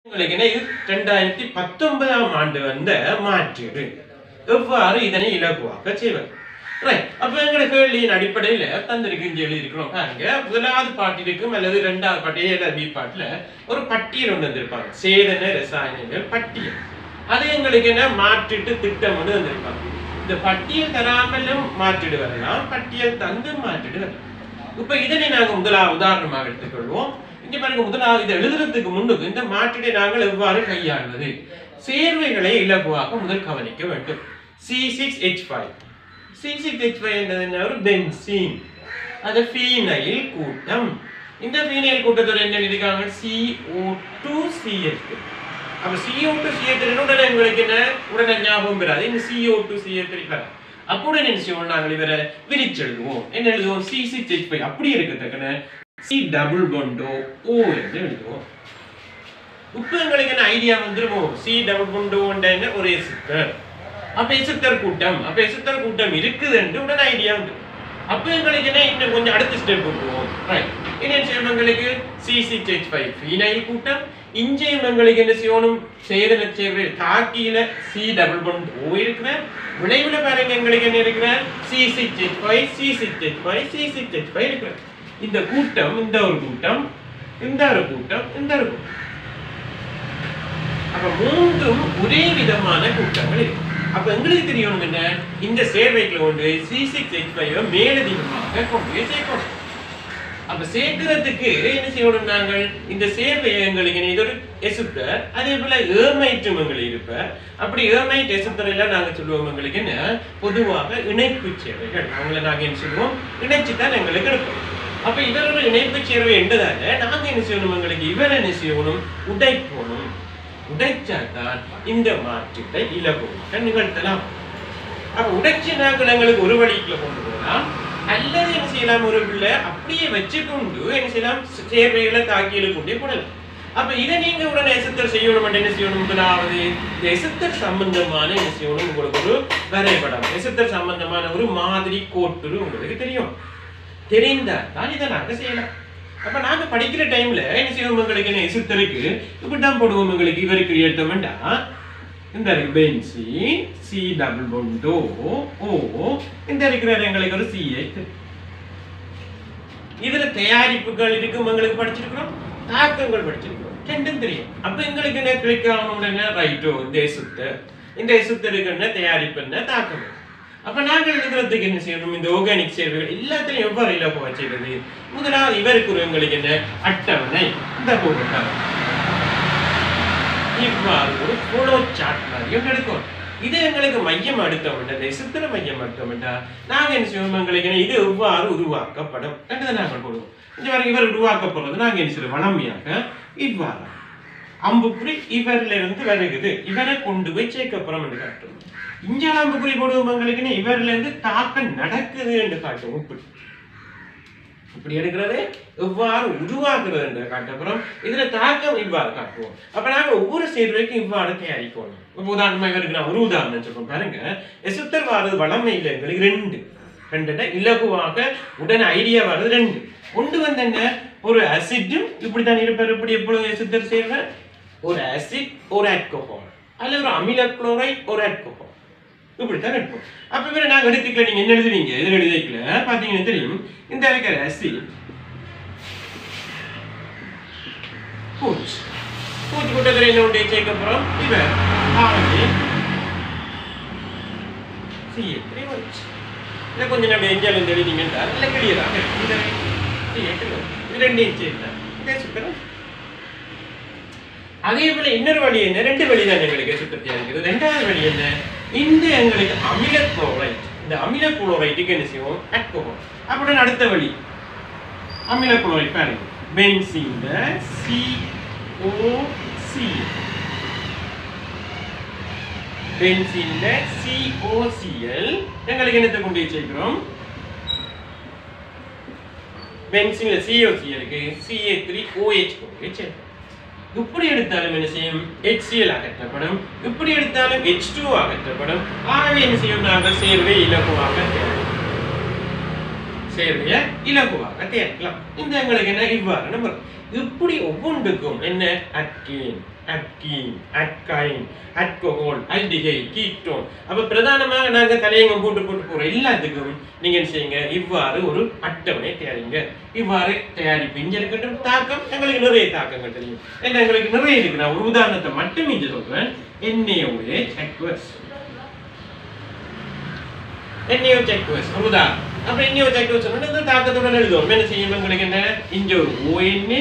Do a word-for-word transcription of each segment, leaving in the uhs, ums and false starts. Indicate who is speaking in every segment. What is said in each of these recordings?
Speaker 1: இரண்டாயிரத்து பத்தொன்பதாம் ஆண்டு வந்த மாற்றீடு எவ்வாறு இதனை இலகுவாக செய்வது. ரைட், அப்ப எங்களை கேள்வியின் அடிப்படையில தந்திருக்கு எழுதி இருக்கிறோம் பாருங்க. முதலாவது பாட்டிற்கும் அல்லது இரண்டாவது பாட்டி ஏ பி பாட்டுல ஒரு பட்டியல் ஒன்று வந்திருப்பாங்க, சேதன ரசாயனங்கள் பட்டியல். அது எங்களுக்கு என்ன மாற்றிட்டு திட்டம் ஒன்று வந்திருப்பாங்க. இந்த பட்டியல் தராமலும் மாற்றிடு வரலாம், பட்டியல் தந்து மாற்றிடு வரலாம். இப்ப இதனை நாங்க முதலாவது உதாரணமாக எடுத்துக்கொள்வோம். இங்க பாருங்க, முதலாவது இதை எழுதுறதுக்கு முன்னுக்கு இந்த மாற்றிடை நாங்கள் எவ்வாறு கையாள்வது, சேர்வைகளை இலகுவாக முதல் கவனிக்க வேண்டும். C six H five C six H five என்றது என்ன? ஒரு பென்சீன், அது ஃபீனைல் கூட்டம். இந்த ஃபீனைல் கூட்டத்தோட என்ன இருக்காங்க? C O two C H two. அப்ப C O two C H three உடனே உங்களுக்கு என்ன உடனே ஞாபகம் பெறாது, இந்த C O two C H three பெறாது. அப்போ என்ன செய்வோம், நாங்கள் இவரை விரிச்சு எழுதுவோம். என்ன எழுதுவோம்? சி சிக்ஸ் எச் ஃபைவ் அப்படி இருக்கத்தக்கன சி டபுள் பாண்டோ ஓ என்று எழுதுவோம். இப்போ எங்களுக்கு என்ன ஐடியா வந்துருவோம், சி டபுள் பாண்டோ என்ன ஒரு எசுத்தர். அப்ப எசுத்தர் கூட்டம், அப்ப எசுத்தர் கூட்டம் இருக்குது என்று உடனே ஐடியா வந்துடும். அப்ப எங்களுக்கு என்ன இன்னும் கொஞ்சம் அடுத்த ஸ்டெப் போட்டுவோம். ரைட், என்ன செய்யணும், எங்களுக்கு C six H five phenyl கூட்டம். இங்கேயும் எங்களுக்கு என்ன செய்யணும், சேதன சேர்வை தாக்கியில சி டபுள் பாண்ட் ஓ இருக்கிற விளைவுல பாருங்க, எங்களுக்கு என்ன இருக்கிற C six H five C six H five C six H five இருக்கிற இந்த கூட்டம், இந்த ஒரு கூட்டம், இந்த ஒரு கூட்டம், இந்த ஒரு கூட்டம். அப்ப மூன்றும் ஒரே விதமான கூட்டங்கள் இருக்கு. அப்ப எங்களுக்கு தெரியும் என்ன, இந்த சேர்வைக்குள்ள கொண்டு சி சிக்ஸ் எச் ஃபைவ் மேலதிகமாக கொண்டு சேர்க்கணும். அப்ப சேர்க்கிறதுக்கு என்ன செய்யணும், நாங்கள் இந்த சேர்வை எங்களுக்கு இது ஒரு எசுத்தர், அதே போல ஏமைட்டும் எங்களுக்கு இருப்ப. அப்படி ஏமைட் எசுத்தர் எல்லாம் நாங்க சொல்லுவோம் எங்களுக்கு என்ன, பொதுவாக இணைப்பு சேர்வைகள். அவங்களை நாங்க என்ன சொல்லுவோம், இணைச்சுதான் எங்களுக்கு எடுப்போம். அப்ப இவரோட இணைப்பு சேர்வை என்றதால நாங்க என்ன செய்யணும், எங்களுக்கு இவர் என்ன செய்யணும், உடைக்கணும். உடைச்சாதான் இந்த மாற்றத்தை இலகுவாக நிகழ்த்தலாம். அப்ப உடைச்சு நாங்கள் எங்களுக்கு ஒரு வழிக்குள்ள கொண்டு போகலாம், அல்லது என்ன செய்யலாம், ஒரு பிள்ளை அப்படியே வச்சுக்கொண்டு என்ன செய்யலாம், சேர்வைகளை தாக்கியில கொண்டே போடலாம். அப்ப இதை நீங்க உடனே எசுத்தர் செய்யணும். என்ன செய்யணும், முதலாவது இந்த எசுத்தர் சம்பந்தமான என்ன செய்யணும், உங்களுக்கு ஒரு வரைபடம், எசுத்தர் சம்பந்தமான ஒரு மாதிரி கோட்டுரு உங்களுக்கு தெரியும். தெரிந்தால் தான் இதை நாங்க செய்யலாம். அப்ப நாங்க படிக்கிற டைம்ல என்ன செய்வோம், உங்களுக்கு என்ன எசுத்தருக்கு இப்படிதான் போடுவோம். உங்களுக்கு இவருக்கு எடுத்த வேண்டாம், இந்த பென்சீன் சி டபுள் பாண்டோ ஓ, இந்த இருக்கிற எங்களுக்கு ஒரு சி எச். இதுல தயாரிப்புகள் இருக்கும், எங்களுக்கு படிச்சிருக்கிறோம், தாக்கங்கள் படிச்சிருக்கிறோம், ரெண்டும் தெரியும். அப்ப எங்களுக்கு என்ன கிளிக் ஆகணும், என்ன ரைட்டோ, இந்த எசுத்தர், இந்த எசுத்தருக்கு என்ன தயாரிப்பு, என்ன தாக்கம். அப்ப நாங்கள் எழுதுறதுக்கு என்ன செய்யணும், இந்த ஆர்கானிக் சேர்வைகள் எல்லாத்தையும் எவ்வாறு இலகுவா செய்வது. முதலாவது இவருக்கு எங்களுக்கு என்ன அட்டவணை, இந்த போட்டோம் இவ்வாறு ஒரு போலோ சார்ட் மாதிரியும் எடுக்கும். இது எங்களுக்கு மையம் அடுத்த வேண்டாம், எசுத்தர மையம் அடுத்த வேண்டாம். நாங்க என்ன செய்வோம், எங்களுக்கு இது எவ்வாறு உருவாக்கப்படும் என்றதை நாங்கள் போடுவோம். இந்த வரை இவர் உருவாக்கப்படுறது நாங்க என்ன செய்வோம், வளமையாக இவ்வாறு அம்புக்குறி இவர்ல இருந்து வருகிறது, இவரை கொண்டு போய் சேர்க்கப்புறம் என்று காட்டுவோம். இங்க அம்புக்குறி போடுவோம், எங்களுக்கு இவர்ல இருந்து தாக்கம் நடக்குது என்று காட்டுவோம். இப்படி இப்படி எடுக்கிறது எவ்வாறு உருவாக்குறது என்று காட்டப்புறம் இதுல தாக்கம் இவ்வாறு காட்டுவோம். அப்ப நாங்க ஒவ்வொரு சேர்வைக்கும் இவ்வாறு தயாரிக்கணும். இப்ப உதாரணமா இவருக்கு நான் ஒரு உதாரணம் சொல்றோம் பாருங்க. எசுத்தர் வாரது வளமையில் எங்களுக்கு ரெண்டு ரெண்டு இலகுவாக உடனே ஐடியா வர்றது ரெண்டு. ஒன்று வந்து என்ன, ஒரு அசிட்டும் இப்படித்தான் இருப்பார். இப்படி எப்பொழுது எசுத்தர் சேர்வை, ஒரு அசிட் ஒரு ஆல்கஹால், அல்லது ஒரு அமில குளோரைட் ஒரு ஆல்கஹால், இப்படித்தான் எடுப்போம். அப்ப இவரை நாங்க எடுத்துக்கல, நீங்க என்ன எழுதுவீங்க, எதில் எழுதிக்கல பாத்தீங்கன்னா தெரியும். இந்த இருக்கிற அசிட் பூச்சி பூச்சி கூட்டத்தில் என்ன உடைய சேர்க்கப்புறம் இவர் ஆரம்பி சி எச் த்ரீ வச்சு இதை கொஞ்சம் நம்ம எஞ்சால் வந்து எழுதிங்கன்னா இல்லை கிளியராக இந்த சி எச் இது ரெண்டையும் சேர்த்தான் இதே சுத்தரம். அதே போல இன்னொரு வழி என்ன, ரெண்டு வழி தான் எங்களுக்கு சுத்தத்தியா இருக்குது. ரெண்டாவது வழி என்ன, இந்த எங்களுக்கு அமில குளோரைட், இந்த அமில குளோரைட்டுக்கு என்ன செய்வோம், ஆல்கஹால். அப்படின்னு அடுத்த வழி அமில குளோரைட் பாருங்க, பென்சீன்ல சி ஓ சி, பென்சீன்ல சி ஓ சி எல் எங்களுக்கு என்னத்தை கொண்டு சேர்க்கிறோம், பென்சீன்ல சி ஓ சி எல் க்கு C A three O H கொண்டு சேர்க்கிறோம். இப்படி எடுத்தாலும் என்ன செய்யும், எச் சி எல் அகற்றப்படும். இப்படி எடுத்தாலும் எச் டூ அகற்றப்படும். ஆகவே என்ன செய்யும், நாங்கள் சேர்வை இலகுவாக சேர்வையை இலகுவாக தேர்க்கலாம். இந்த எங்களுக்கு என்ன இவ்வாறு நம்ம இப்படி ஒவ்வொன்றுக்கும் என்ன alkene alkene alkyne alcohol aldehyde ketone அப்ப பிரதானமாக நாங்க தலையங்கம் போட்டு போட்டு போற எல்லாத்துக்கும் நீங்க என்ன செய்யுங்க இவ்வாறு ஒரு அட்டவணை தயாரிங்க. இவ்வாறு தயாரிப்பு இங்க இருக்கட்டும் தாக்கம் எங்களுக்கு நிறைய தாக்கங்கள் தெரியும். என்ன எங்களுக்கு நிறைய இருக்கு. நான் ஒரு உதாரணத்தை மட்டும் இங்க சொல்றேன். NaOH aqueous NaOH aqueous ஒரு உதாரணம். அப்ப NaOH aqueous சொன்னா இந்த தாக்கத்துடன் எழுதுவோம். என்ன செய்யும் உங்களுக்கு என்ன இங்க ஒரு ONA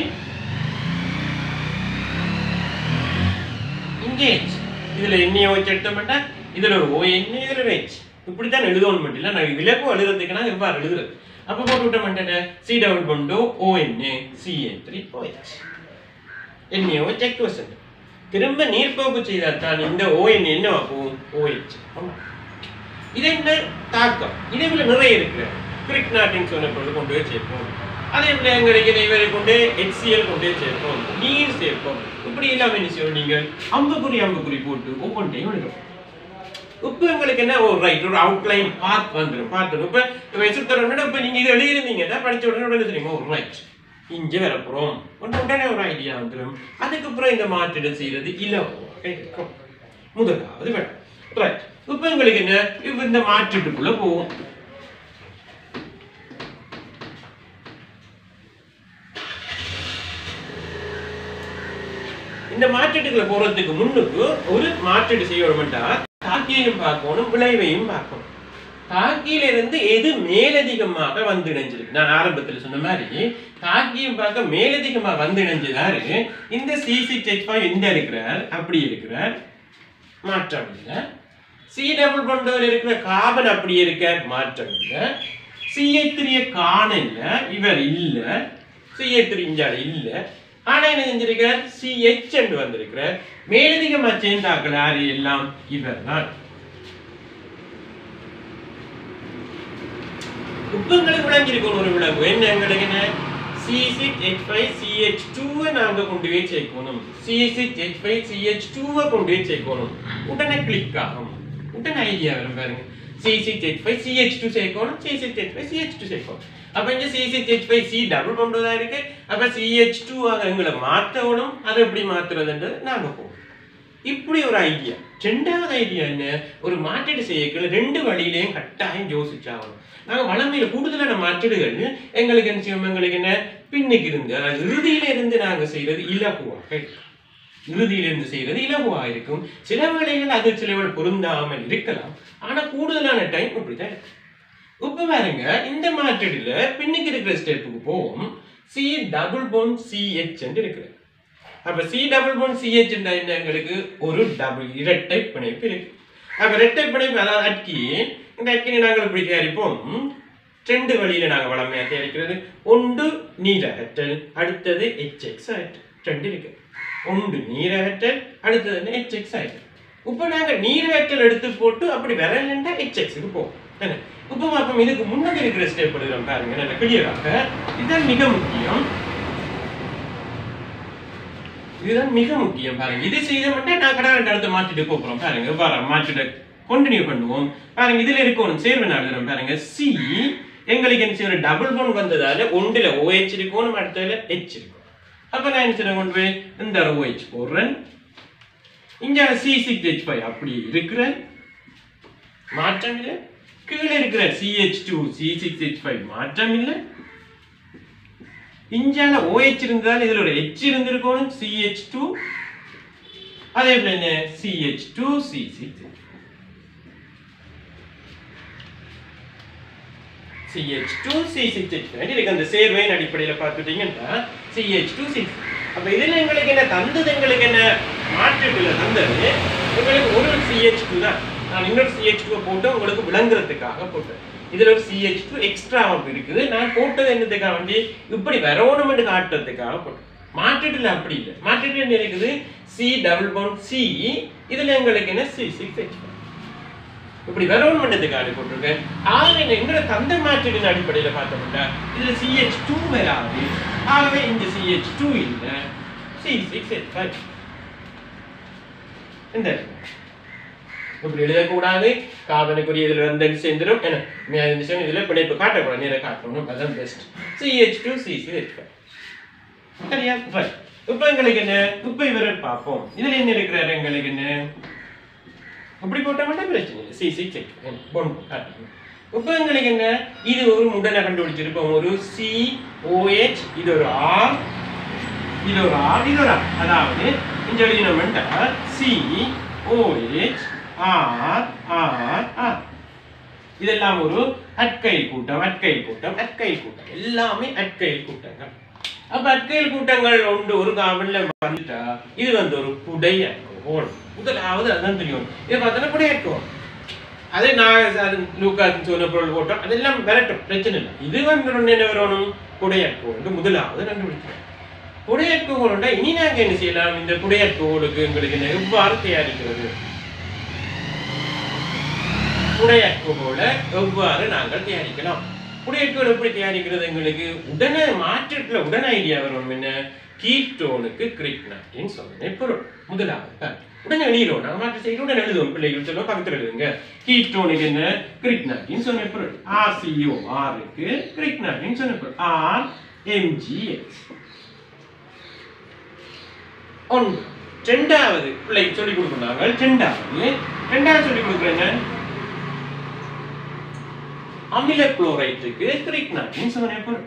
Speaker 1: இங்க H இதுல NaOH எடுத்தோம்னா இதுல ஒரு ONA இதுல ஒரு H இப்படி தான் எழுதணும் மட்டும் இல்ல. நான் விலக்கு எழுதுறதுக்கு நான் எவ்வாறு எழுதுறது அப்ப போட்டு விட்ட மாட்டேன் C double bond ONA C H three OH NaOH aqueous திரும்ப நீர்ப்போக்கு செய்தால் தான் இந்த ONA என்னவாகும் OH. இது என்ன தாக்கம் இதே போல நிறைய இருக்கு. கிரிக் நாட்டிங் சொன்ன பொழுது கொண்டு போய் சேர்ப்போம். அதே போல எங்களுக்கு இவரை கொண்டு HCl கொண்டு போய் சேர்ப்போம் நீர் சேர்ப்போம். இப்படி எல்லாம் என்ன செய்வோம் நீங்கள் அம்புக்குறி அம்புக்குறி போட்டு ஒவ்வொன்றையும் எழுதுவோம். இப்போ உங்களுக்கு என்ன ஒரு ரைட் ஒரு அவுட்லைன் பார்ட் வந்துடும் பார்த்துடும். இப்போ வச்சுத்தரோம்னா இப்போ நீங்கள் இது எழுதியிருந்தீங்கன்னா படித்த உடனே உடனே தெரியுமா ஒரு ரைட் இங்கே வரப்போகிறோம் உடனே ஒரு ஐடியா வந்துடும். அதுக்கப்புறம் இந்த மாற்றிடம் செய்யறது இலவம் முதலாவது வேணும் ரைட். இப்போ உங்களுக்கு என்ன இப்போ இந்த மாற்றீட்டுக்குள்ள போவோம். இந்த மாற்றீட்டுக்குள்ள போறதுக்கு முன்னுக்கு ஒரு மாற்றீடு செய்யணும்டா தாக்கியையும் பார்க்கணும் விளைவையும் பார்க்கணும். தாக்கியில இருந்து எது மேலதிகமாக வந்து இணைஞ்சிருக்கு. நான் ஆரம்பத்தில் சொன்ன மாதிரி தாக்கியும் பார்க்க மேலதிகமாக வந்து இணைஞ்சதாரு இந்த C six H five இந்த இருக்கிறார் அப்படி இருக்கிறார் மாற்றம் இல்லை. C டபுள் பாண்ட் இருக்கிற கார்பன் அப்படி இருக்க மாற்றம் இல்லை. C H three காண இல்ல இவர் இல்ல C H three இஞ்சால இல்ல. ஆனா என்ன செஞ்சிருக்கார் C H என்று வந்திருக்கிறார். மேலதிகமா சேர்ந்தாக்கள் யாரு எல்லாம் இவர் தான். உப்பங்களுக்கு விளங்கியிருக்கணும் ஒரு விளங்கு என்ன எங்களுக்கு என்ன C six H five C H two நாங்க கொண்டு போய் சேர்க்கணும். C six H five C H two கொண்டு போய் சேர்க்கணும். உடனே கிளிக் ஆகும். உடனே ஐடியா வரும் பாருங்க. C six H five C H two சேர்க்கணும் C six H five C H two சேர்க்கணும். அப்ப இங்க C six H five C double bond தான் இருக்கு. அப்ப C H two ஆக எங்களை மாற்றணும். அது எப்படி மாத்துறதுன்றது நாங்க போவோம். இப்படி ஒரு ஐடியா. ரெண்டாவது ஐடியா என்ன ஒரு மாற்றீடு செய்யக்குள்ள ரெண்டு வழியிலையும் கட்டாயம் யோசிச்சாகணும். நாங்க வளமையில கூடுதலான மாற்றீடுகள் எங்களுக்கு என்ன செய்வோம் எங்களுக்கு என்ன பின்னுக்கு இருந்து அதாவது இறுதியில இருந்து நாங்க செய்யறது இலகுவாக இறுதியில இருந்து செய்யறது இலகுவாக இருக்கும். சில வேளைகள் அது சில வேளை பொருந்தாமல் இருக்கலாம். ஆனா கூடுதலான டைம் இப்படிதான். இப்ப பாருங்க இந்த மாற்றீடுல பின்னுக்கு இருக்கிற ஸ்டெப்புக்கு போவோம். C double bond C H என்று இருக்கு. அப்ப C double bond C H என்ன எங்களுக்கு ஒரு டபுள் இரட்டை பிணைப்பு இருக்கு. அப்ப இரட்டை பிணைப்பு அதாவது அட்கீன் இந்த அட்கீனை நாங்கள் இப்படி தயாரிப்போம். ரெண்டு வழியில நாங்க வளமையா தயாரிக்கிறது. ஒன்று நீரகற்றல் அடுத்தது H X அகற்றல் ரெண்டு இருக்கு. ஒன்று நீரகற்றல் அடுத்தது H X அகற்றல். இப்ப நாங்க நீரகற்றல் எடுத்து போட்டு அப்படி வரலன்னா H X க்கு போவோம். என்ன இப்ப அப்ப இதுக்கு முன்னாடி இருக்கிற ஸ்டெப் எடுக்கிறோம் பாருங்க நல்ல கிளியராக. இதுதான் மிக முக்கியம். இதுதான் மிக முக்கியம் பாருங்க. இது செய்த மட்டும் நான் கடை அடுத்து மாற்றிட்டு போறோம் பாருங்க. வர மாற்றிட்டு கண்டினியூ பண்ணுவோம் பாருங்க. இதுல இருக்கணும் சேர்வு நாடுறோம் பாருங்க. C எங்களுக்கு என்ன செய்யற டபுள் பாண்ட் வந்ததால ஒன்றுல OH இருக்கணும் அடுத்ததுல H இருக்கும். அப்ப நான் என்ன செய்யறேன் கொண்டு போய் இந்த OH போடுறேன். இங்க C six H five அப்படி இருக்கிற மாற்றம் இல்லை. கீழே இருக்கிற C H two C six H five மாற்றம் இல்லை. இஞ்சால OH இருந்தால் இதுல ஒரு H இருந்திருக்கணும் C H two அதே போல என்ன C H two C six C H two C six H five இதுக்கு அந்த சேர்வையின் அடிப்படையில் பார்த்துட்டீங்கன்னா C H two C அப்ப இதுல எங்களுக்கு என்ன தந்தது எங்களுக்கு என்ன மாற்றீடுல தந்தது உங்களுக்கு ஒரு C H two தான். நான் இன்னொரு C H two போட்டு உங்களுக்கு விளங்குறதுக்காக போட்டேன். இதுல ஒரு C H two எக்ஸ்ட்ரா இருக்குது. நான் போட்டது என்னதுக்காக வேண்டி இப்படி வரணும்னு காட்டுறதுக்காக போட்டேன். மாற்றீடுல அப்படி இல்லை. மாற்றீடுல என்ன இருக்குது C டபுள் பாண்ட் C இதுல எங்களுக்கு என்ன C six H five இப்படி வரணும்ன்றதுக்காக போட்டிருக்கேன். ஆகவே எங்களோட தந்தை மாற்றீடின் அடிப்படையில் பார்த்தோம்னா இதுல C H two வராது. ஆகவே இந்த C H two இல்ல C six H five இந்த இப்படி எழுதக்கூடாது. கார்பனுக்குரிய இதில் வந்து சேர்ந்துடும். என்ன இதில் பிணைப்பு காட்டக்கூடாது, நேரம் காட்டணும். அதான் best. C H two C C H five. சரியா? இப்போ எங்களுக்கு என்ன? இப்போ இவரை பார்ப்போம். இதில் என்ன இருக்கிறாரு எங்களுக்கு என்ன? அப்படி போட்ட மட்டும் பிரச்சனை இல்லை. சி சி செக் காட்டணும். இப்போ எங்களுக்கு என்ன? இது ஒரு உடனே கண்டுபிடிச்சிருப்போம். ஒரு சி ஓஹெச், இது ஒரு ஆர், இது ஒரு ஆர், இது ஒரு ஆர். அதாவது இந்த எழுதினோம்னா C OH R R R. இதெல்லாம் ஒரு அட்கைல் கூட்டம், அட்கைல் கூட்டம், அட்கைல் கூட்டம், எல்லாமே அட்கைல் கூட்டங்கள். அப்ப அட்கைல் கூட்டங்கள் ஒன்று ஒரு கார்பன்ல வந்துட்டா இது வந்து ஒரு புடை அல்கோஹால். முதலாவது அதுதான் தெரியும். இதை பார்த்தோன்னா புடை அல்கோஹால். அதே நான் லூக்காஸ் சொன்ன பொருள் போட்டோம், அதெல்லாம் விரட்டும், பிரச்சனை இல்லை. இது வந்து என்ன வரணும்? புடை அல்கோஹால் முதலாவது கண்டுபிடிக்கிறோம். புடை அல்கோஹால் இனி நாங்க என்ன செய்யலாம்? இந்த புடை அல்கோஹாலுக்கு எங்களுக்கு எவ்வாறு தயாரிக்கிறது? புடை அல்கோஹாலை எவ்வாறு நாங்கள் தயாரிக்கலாம்? புடை அல்கோஹால் எப்படி தயாரிக்கிறது? எங்களுக்கு உடனே மாற்றத்துல உடனே ஐடியா வரும். என்ன? கீட்டோனுக்கு கிரிக்னாட்டின் சொன்ன பொருள் முதலாவது உடனே எழுதிடுவோம். நான் மாற்ற செய்ய உடனே எழுதுவோம். பிள்ளைகள் சொல்லுவோம், பக்கத்தில் எழுதுங்க. கீட்டோனுக்கு என்ன? கிரிக்னாட்டின் சொன்ன பொருள். ஆர் சி ஓ ஆருக்கு கிரிக்னாட்டின் சொன்ன பொருள் ஆர் எம்ஜிஎச். ஒன்று. ரெண்டாவது பிள்ளை சொல்லிக் கொடுக்குறாங்க. ரெண்டாவது ரெண்டாவது சொல்லிக் கொடுக்குறேங்க. அமில குளோரைட்டுக்கு கிரிக்னாட்டின் சொன்ன பொருள்.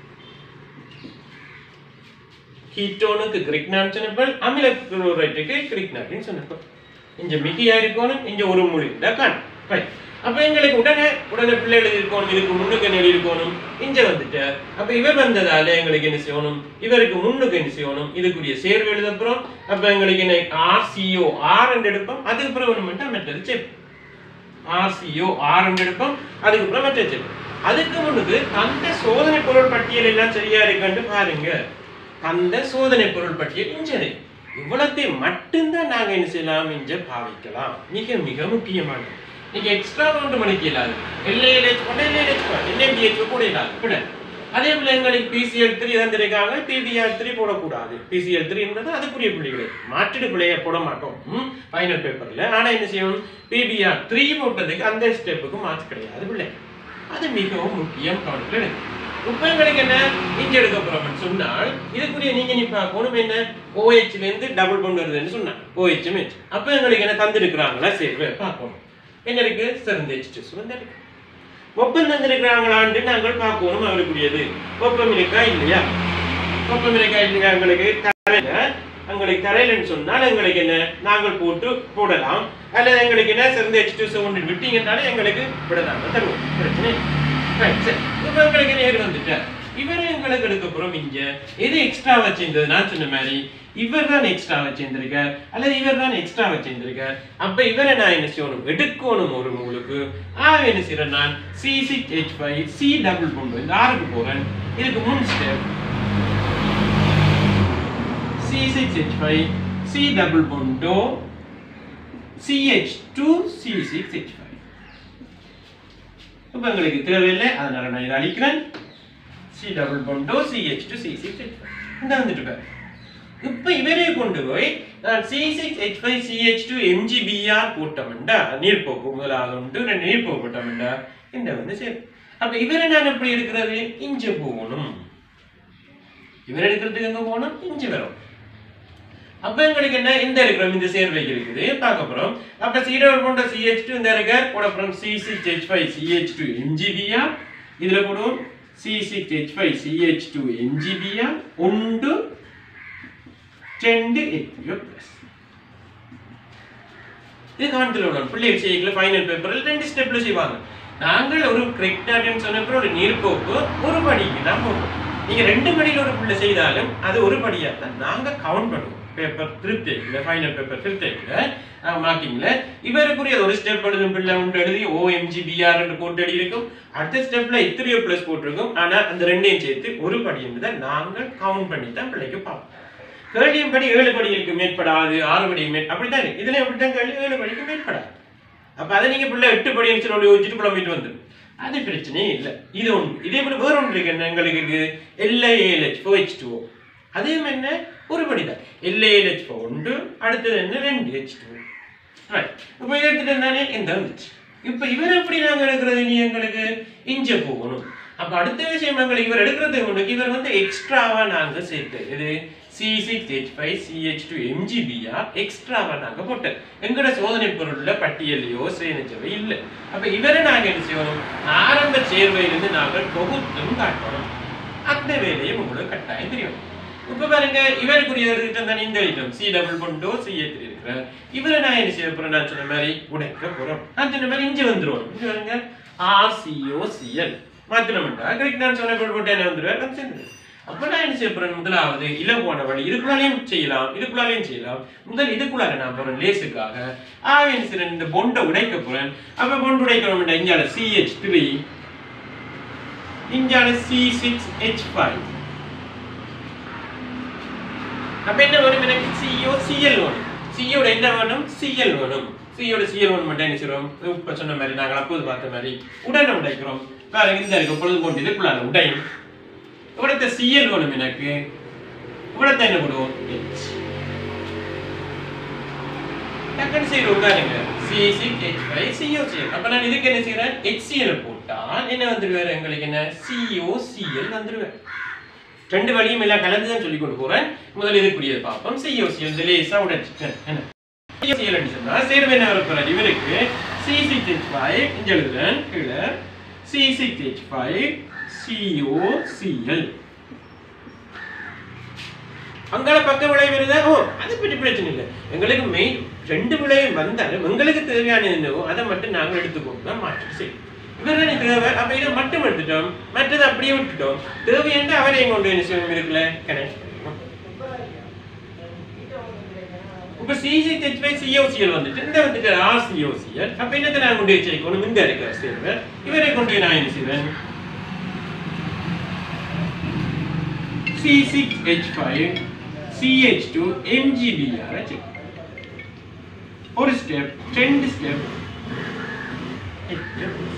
Speaker 1: கீட்டோனுக்கு கிரிக்னாட் சொன்ன பொருள், அமில குளோரைட்டுக்கு கிரிக்னாட்டின் சொன்ன பொருள். இங்க மிகியா இருக்கணும், இங்க ஒரு மொழி தான். அப்ப எங்களுக்கு உடனே உடனே பிள்ளைகள் இருக்கணும். இதுக்கு முன்னுக்கு என்ன இருக்கணும்? இங்க வந்துட்டு அப்ப இவர் வந்ததால எங்களுக்கு என்ன செய்யணும்? இவருக்கு முன்னுக்கு என்ன செய்யணும்? இதுக்குரிய சேர்வு எழுதப்புறம் அப்ப எங்களுக்கு என்ன? ஆர்சிஓ ஆர் என்று எடுப்போம். அதுக்கப்புறம் ஒன்று மெட்டது சேர்ப்போம். ஆர்சிஓ ஆர் என்று எடுப்போம். அதுக்கப்புறம் மெட்டது சேர்ப்போம். அதுக்கு முன்னுக்கு அந்த சோதனை பொருள் பட்டியல் எல்லாம் சரியா இருக்குன்னு பாருங்க. அந்த சோதனை பொருள் பட்டியல் இஞ்சது இவ்வளத்தை மட்டும்தான் நாங்க என்ன செய்யலாம்? இங்க பாவிக்கலாம். மிக மிக முக்கியமானது. நீங்க எக்ஸ்ட்ரா ஒன்று மணிக்கு இல்லாது எல்ஏஎல்ஹெச் கூட எல்ஏஎல்ஹெச் எல்ஏபிஹெச் கூட இல்லாது. அதே போல எங்களுக்கு பிசிஎல் த்ரீ தந்திருக்காங்க, பிபிஆர் த்ரீ போடக்கூடாது. பிசிஎல் த்ரீ என்றது அதுக்குரிய பிள்ளைகள் மாற்றிடு பிள்ளைய போட மாட்டோம் ஃபைனல் பேப்பர்ல. ஆனா என்ன செய்யணும்? பிபிஆர் த்ரீ போட்டதுக்கு அந்த ஸ்டெப்புக்கு மார்க்ஸ் கிடையாது பிள்ளை. அது மிகவும் முக்கியம். கவனத்தில் எடுக்கும். இப்ப எங்களுக்கு என்ன? இங்க எடுக்க போறோம்னு சொன்னால் இதுக்குரிய நீங்க நீ பார்க்கணும். என்ன? ஓஹெச்ல இருந்து டபுள் பாண்ட் வருதுன்னு சொன்னாங்க. OH H. அப்ப எங்களுக்கு என்ன தந்திருக்கிறாங்களா? சரி பார்க்கணும். என்ன இருக்கு? சிறந்த எச் வந்து இருக்கு. ஒப்பம் தந்திருக்கிறாங்களான்னு நாங்கள் பார்க்கணும். அவருக்குரியது ஒப்பம் இருக்கா இல்லையா? ஒப்பம் இருக்கா இல்லையா? எங்களுக்கு தரையில எங்களுக்கு தரையிலன்னு சொன்னால் எங்களுக்கு என்ன? நாங்கள் போட்டு போடலாம். அல்லது எங்களுக்கு என்ன? சிறந்த எச் டூ செவன் விட்டீங்கன்னாலே எங்களுக்கு விடலாம், தருவோம். பிரச்சனை இப்ப எங்களுக்கு நேர் வந்துட்ட இவரு எங்களுக்கு எடுக்கப்புறம் இங்க எது எக்ஸ்ட்ரா வச்சிருந்தது? நான் சொன்ன மாதிரி இவர் தான் எக்ஸ்ட்ரா வச்சிருந்திருக்கார் அல்லது இவர் தான் எக்ஸ்ட்ரா வச்சிருந்திருக்கார். அப்ப இவரை நான் என்ன செய்யணும்? எடுக்கணும் ஒரு மூலுக்கு. ஆ என்ன செய்யறேன்? நான் C six H five C double bond இந்த ஆறுக்கு போறேன். இதுக்கு முன் step C six H five C double bond C H two C six H five. இப்ப உங்களுக்கு தேவையில்லை, அதனால நான் இதை அழிக்கிறேன். C double bond C H two C six H five இந்த வந்துட்டு பாரு. இப்ப இவரே கொண்டு போய் நான் C six H five C H two MGBR போட்டோம்டா நீர்ப்போக்கு முதலாவது உண்டு ரெண்டு நீர்ப்போக்கு போட்டோம்டா இந்த வந்து சரி. அப்ப இவரை நான் எப்படி எடுக்கிறது? இஞ்ச போகணும். இவர் எடுக்கிறதுக்கு எங்க போகணும்? இஞ்சு வரும். அப்ப எங்களுக்கு என்ன? இந்த இருக்கிறோம் இந்த சேர்வைக்கு இருக்குது பார்க்க போறோம். அப்ப C double bond C H two இந்த இருக்க போட போறோம். C six H five C H two MGBR இதுல போடுவோம். C six H five C H two MGBR உண்டு ரெண்டு எக்ஸ். இது காணத்துல உள்ள பிள்ளைகள் செய்யல ஃபைனல் பேப்பர்ல ரெண்டு ஸ்டெப்ல செய்வாங்க. நாங்கள் ஒரு கிரிக்னாட்டின் சொன்னப்போ ஒரு நீர்ப்போக்கு ஒரு படிக்கு தான் போகும். நீங்க ரெண்டு படியில் ஒரு பிள்ளை செய்தாலும் அது ஒரு படியா தான் நாங்க கவுண்ட் பண்ணுவோம். பேப்பர் திருத்தேக்கல ஃபைனல் பேப்பர் திருத்தேக்கல மார்க்கிங்ல இவருக்குரிய ஒரு ஸ்டெப் எழுதும் பிள்ளை உண்டு எழுதி ஓஎம்ஜிபிஆர் என்று போட்டு எழுதி இருக்கும். அடுத்த ஸ்டெப்ல இத்திரியோ பிளஸ் போட்டிருக்கும். ஆனா அந்த ரெண்டையும் சேர்த்து ஒரு படி என்பதை நாங்கள் கவுண்ட் பண்ணி தான் பிள்ளைக்கு பார்ப்போம். கேள்வியும் படி ஏழு படிகளுக்கு மேற்படாது, ஆறு படிக்கு மேற் அப்படித்தான் இருக்கு. இதுல எப்படித்தான் கேள்வி ஏழு படிக்கு மேற்படாது. அப்ப அதை நீங்க பிள்ளை எட்டு படின்னு சொல்லி வச்சுட்டு குழம்பிட்டு வந்து அது பிரச்சனையே இல்லை. இது ஒன்று. இதே போல வேற ஒன்று இருக்கு. என்ன எங்களுக்கு எல்ஏஎல்ஹெச் ஃபோர் ஹெச் டூ அதே மாதிரி என்ன ஒரு படிதான் எல்ஏஎல்ஹெச் ஃபோர் உண்டு. அடுத்தது என்ன ரெண்டு ஹெச் டூ ரைட். இப்போ எடுத்துட்டு தானே இந்த வந்துச்சு. இப்போ இவர் எப்படி நாங்கள் எடுக்கிறது நீ எங்களுக்கு இஞ்ச போகணும். அப்போ அடுத்த விஷயம் எங்களுக்கு இவர் எடுக்கிறதுக்கு முன்னாடி இவர் வந்து எக்ஸ்ட்ராவா நாங்கள் சேர்த்து இது C six H five C H two எம்ஜிபியா எக்ஸ்ட்ராவா நாங்கள் போட்டோம். எங்களோட சோதனை பொருள்ல பட்டியலையோ சேனிச்சவை இல்லை. அப்போ இவரை நாங்கள் என்ன செய்யணும், ஆரம்ப சேர்வையிலிருந்து நாங்கள் தொகுத்தும் காட்டணும். அந்த வேலையும் உங்களுக்கு கட்டாயம் தெரியும். இப்போ பாருங்க இவருக்குரிய ரிட்டர்ன் தானே இந்த ஐட்டம் சி டபுள் பொண்டோ சி ஏ த்ரீ இருக்கிறேன். இவரை நான் என்ன செய்ய போறேன், நான் சொன்ன மாதிரி உடைக்க போறோம். நான் சொன்ன மாதிரி இஞ்சி வந்துடும். இங்க பாருங்க ஆர்சிஓசிஎல் மாத்திரம்டா கரெக்ட். நான் சொன்ன பொருள் போட்டு என்ன வந்துடுவேன் நான் சேர்ந்து. அப்போ நான் என்ன செய்ய போறேன், முதலாவது இலகுவான வழி இதுக்குள்ளாலையும் செய்யலாம் இதுக்குள்ளாலையும் செய்யலாம். முதல் இதுக்குள்ளால நான் போறேன் லேசுக்காக ஆவின் சிறன் இந்த பொண்டை உடைக்க போறேன். அப்போ பொண்டு உடைக்கணும். இஞ்சால சி ஹெச் த்ரீ இஞ்சால சி சிக்ஸ் ஹெச் ஃபைவ். அப்ப என்ன வேணும் எனக்கு சிஓ சிஎல் வேணும். சியோட என்ன வேணும், சிஎல் வேணும். சியோட சிஎல் வேணும் மட்டும் என்ன செய்றோம், இப்ப சொன்ன மாதிரி நாங்கள் அப்போது பார்த்த மாதிரி உடனே உடைக்கிறோம். பாருங்க இந்த இருக்கு பொழுது போட்டு இதுக்குள்ளால உடையும். இவ்வளத்த சிஎல் வேணும் எனக்கு. இவ்வளத்த என்ன போடுவோம் ஹெச். டக்குன்னு செய்யறோம் பாருங்க C six H five COCL. அப்ப நான் இதுக்கு என்ன செய்யறேன், ஹெச்சிஎல் போட்டா என்ன வந்துடுவாரு எங்களுக்கு என்ன சிஓசிஎல் வந்துடுவேன். ரெண்டு வழியும் எல்லாம் கலந்து தான் சொல்லி கொண்டு போறேன். முதல் இதுக்குரியது பார்ப்போம். சிஓசிஎல் லேசா உடைச்சிட்டேன். என்ன சிஓசிஎல் சொன்னா சேர்வை என்ன வரப்போறாரு இவருக்கு சி சிக்ஸ் ஹெச் ஃபைவ் இங்க எழுதுறேன் கீழே C six H five COCL. அங்கால பக்க விளை வருதா, ஓ அதை பற்றி பிரச்சனை இல்லை. எங்களுக்கு மெயின் ரெண்டு விளையும் வந்தாலும் எங்களுக்கு தேவையான என்னவோ அதை மட்டும் நாங்கள் எடுத்துக்கொண்டு தான் மாற்றி செய்யும். இவர்தான் தேவை. அப்ப இதை மட்டும் எடுத்துட்டோம், மற்றது அப்படியே விட்டுட்டோம். தேவை என்று அவரை கொண்டு என்ன செய்யணும் இருக்குல்ல கனெக்ட். இப்ப C six H five COCL வந்துட்டு இந்த வந்துட்டு ஆர்சிஓசிஎல். அப்ப என்னத்தை நான் கொண்டு வச்சுக்கணும், இந்த இருக்கிற சேர்வை இவரை கொண்டு நான் என்ன செய்வேன் C six H five C H two MGBR check. ஒரு ஸ்டெப் ரெண்டு ஸ்டெப்